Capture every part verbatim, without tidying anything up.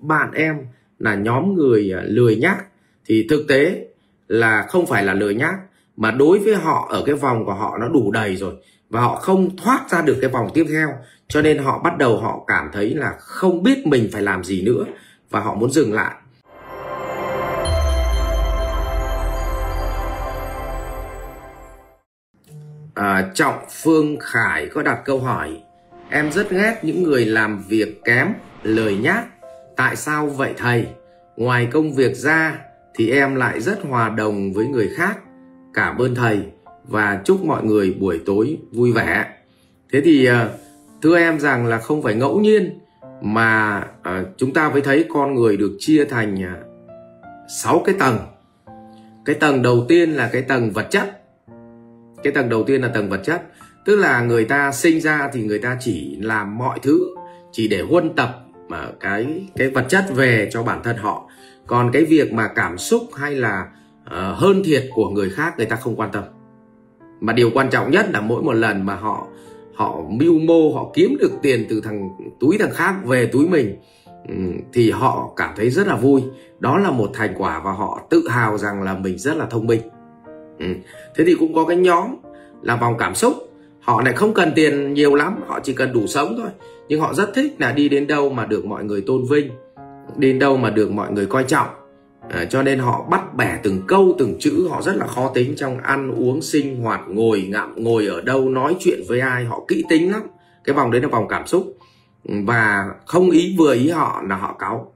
bạn em là nhóm người lười nhác thì thực tế là không phải là lười nhác, mà đối với họ ở cái vòng của họ nó đủ đầy rồi và họ không thoát ra được cái vòng tiếp theo, cho nên họ bắt đầu họ cảm thấy là không biết mình phải làm gì nữa và họ muốn dừng lại. À, Trọng Phương Khải có đặt câu hỏi: em rất ghét những người làm việc kém, lười nhác. Tại sao vậy thầy? Ngoài công việc ra thì em lại rất hòa đồng với người khác. Cảm ơn thầy và chúc mọi người buổi tối vui vẻ. Thế thì thưa em rằng là không phải ngẫu nhiên mà à, chúng ta mới thấy con người được chia thành sáu cái tầng. Cái tầng đầu tiên là cái tầng vật chất. Cái tầng đầu tiên là tầng vật chất, tức là người ta sinh ra thì người ta chỉ làm mọi thứ chỉ để huân tập mà cái cái vật chất về cho bản thân họ. Còn cái việc mà cảm xúc hay là uh, hơn thiệt của người khác người ta không quan tâm. Mà điều quan trọng nhất là mỗi một lần mà họ họ mưu mô, họ kiếm được tiền từ thằng túi thằng khác về túi mình thì họ cảm thấy rất là vui. Đó là một thành quả và họ tự hào rằng là mình rất là thông minh. Ừ. Thế thì cũng có cái nhóm là vòng cảm xúc. Họ lại không cần tiền nhiều lắm, họ chỉ cần đủ sống thôi. Nhưng họ rất thích là đi đến đâu mà được mọi người tôn vinh, đi đến đâu mà được mọi người coi trọng. à, Cho nên họ bắt bẻ từng câu từng chữ. Họ rất là khó tính trong ăn uống sinh hoạt, ngồi ngậm ngồi ở đâu, nói chuyện với ai. Họ kỹ tính lắm. Cái vòng đấy là vòng cảm xúc. Và không ý vừa ý họ là họ cáu.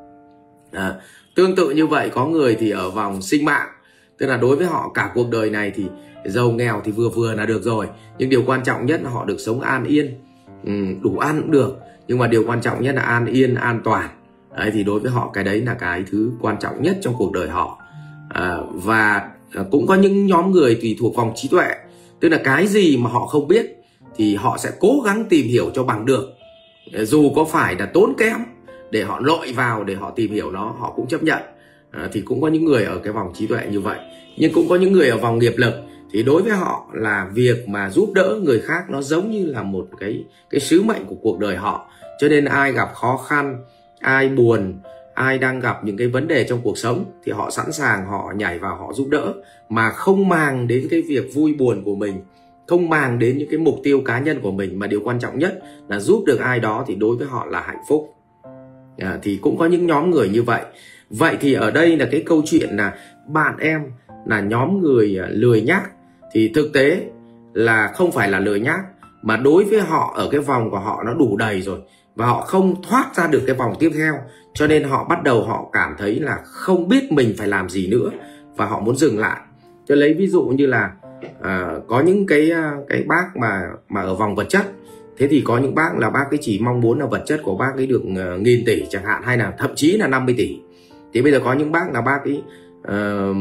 à, Tương tự như vậy có người thì ở vòng sinh mạng, tức là đối với họ cả cuộc đời này thì giàu nghèo thì vừa vừa là được rồi, nhưng điều quan trọng nhất là họ được sống an yên. ừ, Đủ ăn cũng được, nhưng mà điều quan trọng nhất là an yên, an toàn. Đấy, thì đối với họ cái đấy là cái thứ quan trọng nhất trong cuộc đời họ. à, Và cũng có những nhóm người tùy thuộc vòng trí tuệ, tức là cái gì mà họ không biết thì họ sẽ cố gắng tìm hiểu cho bằng được, dù có phải là tốn kém để họ lội vào để họ tìm hiểu nó, họ cũng chấp nhận. À, thì cũng có những người ở cái vòng trí tuệ như vậy. Nhưng cũng có những người ở vòng nghiệp lực thì đối với họ là việc mà giúp đỡ người khác nó giống như là một cái cái sứ mệnh của cuộc đời họ. Cho nên ai gặp khó khăn, ai buồn, ai đang gặp những cái vấn đề trong cuộc sống thì họ sẵn sàng họ nhảy vào họ giúp đỡ, mà không màng đến cái việc vui buồn của mình, không màng đến những cái mục tiêu cá nhân của mình, mà điều quan trọng nhất là giúp được ai đó thì đối với họ là hạnh phúc. À, thì cũng có những nhóm người như vậy. Vậy thì ở đây là cái câu chuyện là bạn em là nhóm người lười nhác thì thực tế là không phải là lười nhác, mà đối với họ ở cái vòng của họ nó đủ đầy rồi và họ không thoát ra được cái vòng tiếp theo, cho nên họ bắt đầu họ cảm thấy là không biết mình phải làm gì nữa và họ muốn dừng lại. Tôi lấy ví dụ như là à, có những cái cái bác mà mà ở vòng vật chất. Thế thì có những bác là bác ấy chỉ mong muốn là vật chất của bác ấy được uh, nghìn tỷ chẳng hạn, hay là thậm chí là năm mươi tỷ. Thì bây giờ có những bác là bác ấy uh,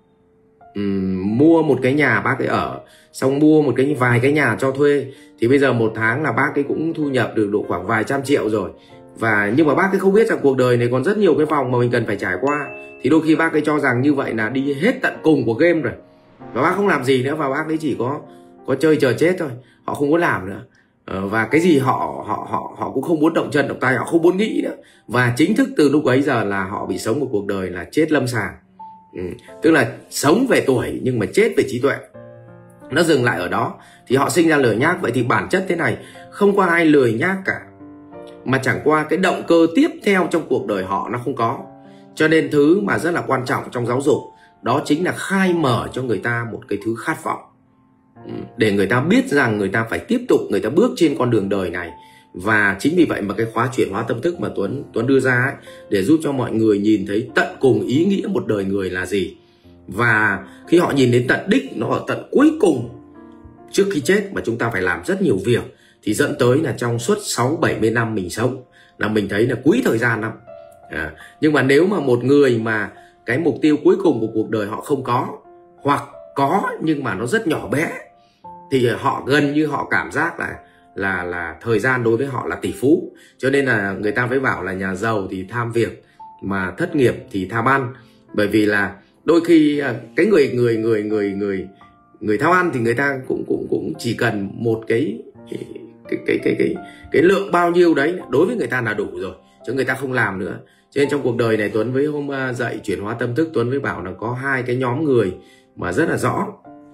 um, mua một cái nhà bác ấy ở, xong mua một cái vài cái nhà cho thuê. Thì bây giờ một tháng là bác ấy cũng thu nhập được độ khoảng vài trăm triệu rồi. Và nhưng mà bác ấy không biết rằng cuộc đời này còn rất nhiều cái vòng mà mình cần phải trải qua. Thì đôi khi bác ấy cho rằng như vậy là đi hết tận cùng của game rồi, và bác không làm gì nữa, và bác ấy chỉ có có chơi chờ chết thôi. Họ không muốn làm nữa. Và cái gì họ họ họ họ cũng không muốn động chân động tay, họ không muốn nghĩ nữa. Và chính thức từ lúc ấy giờ là họ bị sống một cuộc đời là chết lâm sàng. ừ. Tức là sống về tuổi nhưng mà chết về trí tuệ, nó dừng lại ở đó. Thì họ sinh ra lười nhác. Vậy thì bản chất thế này, không có ai lười nhác cả, mà chẳng qua cái động cơ tiếp theo trong cuộc đời họ nó không có. Cho nên thứ mà rất là quan trọng trong giáo dục đó chính là khai mở cho người ta một cái thứ khát vọng, để người ta biết rằng người ta phải tiếp tục, người ta bước trên con đường đời này. Và chính vì vậy mà cái khóa chuyển hóa tâm thức mà Tuấn Tuấn đưa ra ấy, để giúp cho mọi người nhìn thấy tận cùng ý nghĩa một đời người là gì. Và khi họ nhìn đến tận đích, nó ở tận cuối cùng trước khi chết mà chúng ta phải làm rất nhiều việc, thì dẫn tới là trong suốt sáu bảy mươi năm mình sống là mình thấy là quý thời gian lắm. à, Nhưng mà nếu mà một người mà cái mục tiêu cuối cùng của cuộc đời họ không có, hoặc có nhưng mà nó rất nhỏ bé, thì họ gần như họ cảm giác là là là thời gian đối với họ là tỷ phú. Cho nên là người ta mới bảo là nhà giàu thì tham việc, mà thất nghiệp thì tham ăn. Bởi vì là đôi khi cái người người người người người người tham ăn thì người ta cũng cũng cũng chỉ cần một cái cái cái cái cái cái, cái lượng bao nhiêu đấy đối với người ta là đủ rồi, chứ người ta không làm nữa. Cho nên trong cuộc đời này, Tuấn với hôm dạy chuyển hóa tâm thức, Tuấn với bảo là có hai cái nhóm người mà rất là rõ.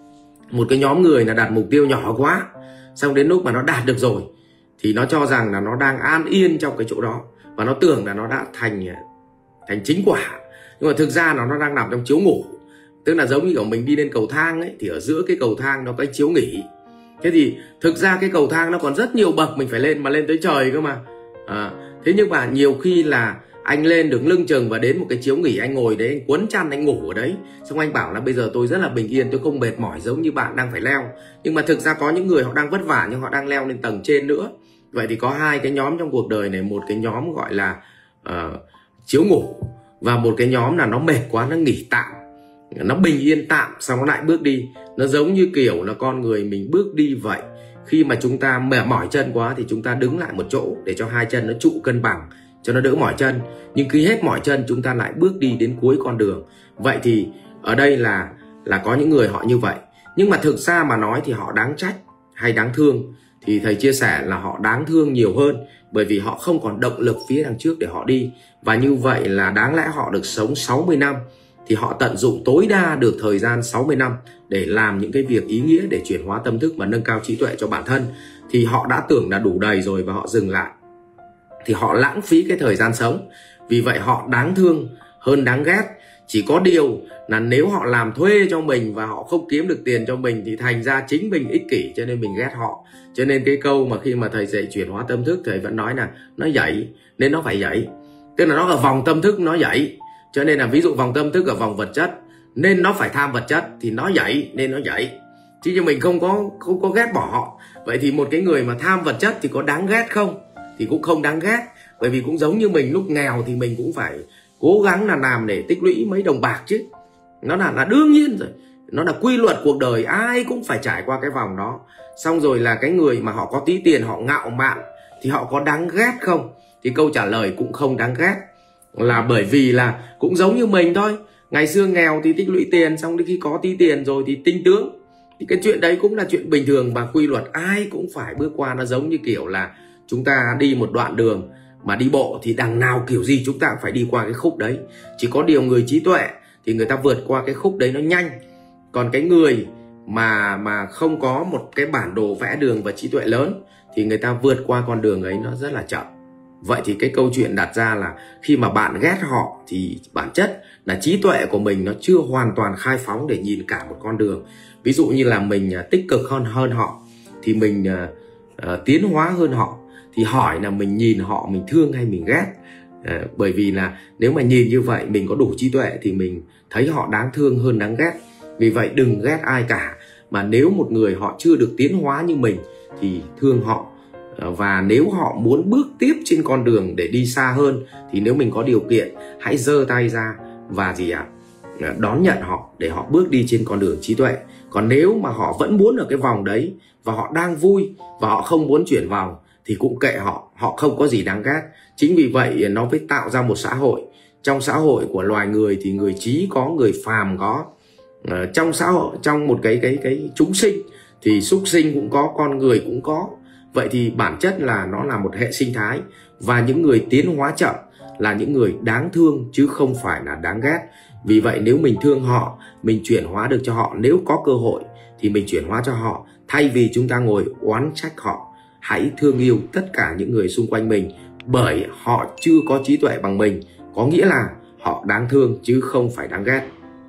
Một cái nhóm người là đặt mục tiêu nhỏ quá, xong đến lúc mà nó đạt được rồi thì nó cho rằng là nó đang an yên trong cái chỗ đó, và nó tưởng là nó đã thành thành chính quả. Nhưng mà thực ra nó nó đang nằm trong chiếu ngủ. Tức là giống như kiểu mình đi lên cầu thang ấy, thì ở giữa cái cầu thang nó có cái chiếu nghỉ. Thế thì thực ra cái cầu thang nó còn rất nhiều bậc mình phải lên, mà lên tới trời cơ mà. à, Thế nhưng mà nhiều khi là anh lên đứng lưng chừng và đến một cái chiếu nghỉ, anh ngồi đấy, anh quấn chăn, anh ngủ ở đấy. Xong anh bảo là bây giờ tôi rất là bình yên, tôi không mệt mỏi giống như bạn đang phải leo. Nhưng mà thực ra có những người họ đang vất vả nhưng họ đang leo lên tầng trên nữa. Vậy thì có hai cái nhóm trong cuộc đời này. Một cái nhóm gọi là uh, chiếu ngủ, và một cái nhóm là nó mệt quá, nó nghỉ tạm, nó bình yên tạm, xong nó lại bước đi. Nó giống như kiểu là con người mình bước đi vậy. Khi mà chúng ta mệt mỏi chân quá thì chúng ta đứng lại một chỗ để cho hai chân nó trụ cân bằng, cho nó đỡ mỏi chân. Nhưng khi hết mỏi chân chúng ta lại bước đi đến cuối con đường. Vậy thì ở đây là là có những người họ như vậy. Nhưng mà thực ra mà nói thì họ đáng trách hay đáng thương, thì thầy chia sẻ là họ đáng thương nhiều hơn, bởi vì họ không còn động lực phía đằng trước để họ đi. Và như vậy là đáng lẽ họ được sống sáu mươi năm, thì họ tận dụng tối đa được thời gian sáu mươi năm để làm những cái việc ý nghĩa, để chuyển hóa tâm thức và nâng cao trí tuệ cho bản thân. Thì họ đã tưởng là đủ đầy rồi và họ dừng lại, thì họ lãng phí cái thời gian sống. Vì vậy họ đáng thương hơn đáng ghét. Chỉ có điều là nếu họ làm thuê cho mình và họ không kiếm được tiền cho mình thì thành ra chính mình ích kỷ, cho nên mình ghét họ. Cho nên cái câu mà khi mà thầy dạy chuyển hóa tâm thức, thầy vẫn nói là nó dậy nên nó phải dậy. Tức là nó ở vòng tâm thức nó dậy. Cho nên là ví dụ vòng tâm thức ở vòng vật chất nên nó phải tham vật chất, thì nó dậy nên nó dậy. Chứ như mình không có không có ghét bỏ họ. Vậy thì một cái người mà tham vật chất thì có đáng ghét không? Thì cũng không đáng ghét. Bởi vì cũng giống như mình lúc nghèo thì mình cũng phải cố gắng là làm để tích lũy mấy đồng bạc chứ. Nó là, là đương nhiên rồi. Nó là quy luật cuộc đời, ai cũng phải trải qua cái vòng đó. Xong rồi là cái người mà họ có tí tiền, họ ngạo mạn, thì họ có đáng ghét không? Thì câu trả lời cũng không đáng ghét. Là bởi vì là cũng giống như mình thôi. Ngày xưa nghèo thì tích lũy tiền, xong đến khi có tí tiền rồi thì tinh tướng. Thì cái chuyện đấy cũng là chuyện bình thường và quy luật ai cũng phải bước qua. Nó giống như kiểu là chúng ta đi một đoạn đường mà đi bộ thì đằng nào kiểu gì chúng ta cũng phải đi qua cái khúc đấy. Chỉ có điều người trí tuệ thì người ta vượt qua cái khúc đấy nó nhanh. Còn cái người mà mà không có một cái bản đồ vẽ đường và trí tuệ lớn thì người ta vượt qua con đường ấy nó rất là chậm. Vậy thì cái câu chuyện đặt ra là khi mà bạn ghét họ thì bản chất là trí tuệ của mình nó chưa hoàn toàn khai phóng để nhìn cả một con đường. Ví dụ như là mình tích cực hơn hơn họ thì mình uh, uh, tiến hóa hơn họ. Thì hỏi là mình nhìn họ mình thương hay mình ghét. À, bởi vì là nếu mà nhìn như vậy mình có đủ trí tuệ thì mình thấy họ đáng thương hơn đáng ghét. Vì vậy đừng ghét ai cả, mà nếu một người họ chưa được tiến hóa như mình thì thương họ. à, Và nếu họ muốn bước tiếp trên con đường để đi xa hơn thì nếu mình có điều kiện hãy giơ tay ra và gì ạ à, đón nhận họ để họ bước đi trên con đường trí tuệ. Còn nếu mà họ vẫn muốn ở cái vòng đấy và họ đang vui và họ không muốn chuyển vòng thì cũng kệ họ, họ không có gì đáng ghét. Chính vì vậy nó mới tạo ra một xã hội. Trong xã hội của loài người thì người trí có, người phàm có. uh, Trong xã hội, trong một cái cái cái chúng sinh thì súc sinh cũng có, con người cũng có. Vậy thì bản chất là nó là một hệ sinh thái. Và những người tiến hóa chậm là những người đáng thương chứ không phải là đáng ghét. Vì vậy nếu mình thương họ, mình chuyển hóa được cho họ, nếu có cơ hội thì mình chuyển hóa cho họ, thay vì chúng ta ngồi oán trách họ. Hãy thương yêu tất cả những người xung quanh mình, bởi họ chưa có trí tuệ bằng mình. Có nghĩa là họ đáng thương chứ không phải đáng ghét.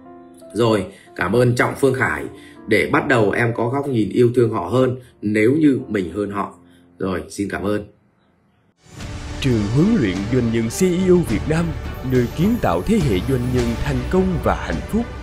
Rồi, cảm ơn Trọng Phương Khải. Để bắt đầu em có góc nhìn yêu thương họ hơn nếu như mình hơn họ. Rồi, xin cảm ơn. Trường huấn luyện doanh nhân xê e ô Việt Nam, nơi kiến tạo thế hệ doanh nhân thành công và hạnh phúc.